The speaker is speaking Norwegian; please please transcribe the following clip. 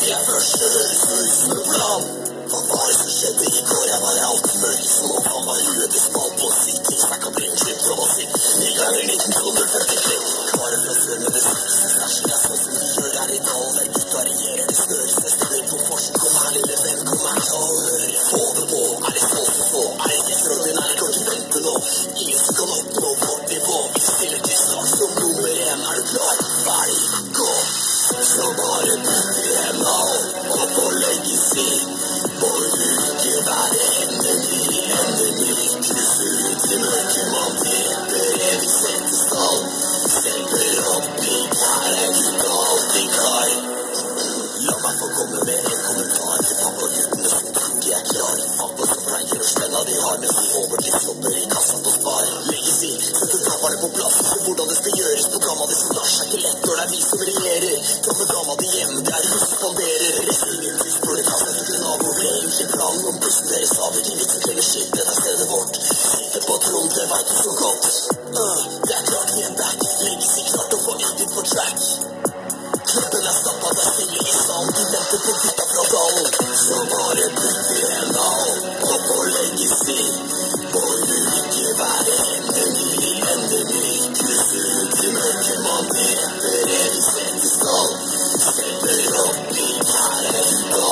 jeg først høres ut som en plan. Hva var det som skjedde i går? Jeg var alltid mørk som om han var huet til spalt på sitt. Tilsnakka brenslipp fra sitt. Ni ganger 1943. Klare fra sør med det siste stæsjen. Jeg sånn som de gjør her i dalen. Der gutta regjerer det snøres. Neste blir på forsen. Kom her, lille venn, kom her til alle ører. Få det på. Er det så så få? Er det ekstraordinært? Kan ikke vente nå. Ingen som kan oppnå vårt nivå. Vi stiller til sak som nummer 1. Er du klar? Ferdig, gå. Så bare putt i hendene og på legacy. Må du ikke være enemy. Krysser ut i mørket, man dreper evig setestall. Stepper opp litt, her er gutta alltid klar. La meg få komme med en kommentar til pappa-guttene som tror de er klar. Pappa som pleier å stenne de har med seg overtidsjobber i kassa på Spar. Legacy, sette taperne på plass. Se hvordan det skal gjøres på gamma. Det som lar seg ikke lett når det er vi som regjerer. Ta med dama di hjem, det er hun som spanderer. Resten tyst burde ta seg til nabo. Ble egentlig planen om bussen deres av. Ikke vits å klemme shit, dette er stedet vårt. Sitter på Trond, det vet du så godt. Det er klart vi er back. Legacy klart å få edit på track. Kroppen er stappa, det er stille i salen. Du venter på gutta fra dalen. Så bare putt i hendene og på legacy. Må du ikke være enemy. Krysser ut i mørket, man dreper evig setestall. Stepper opp litt, her er gutta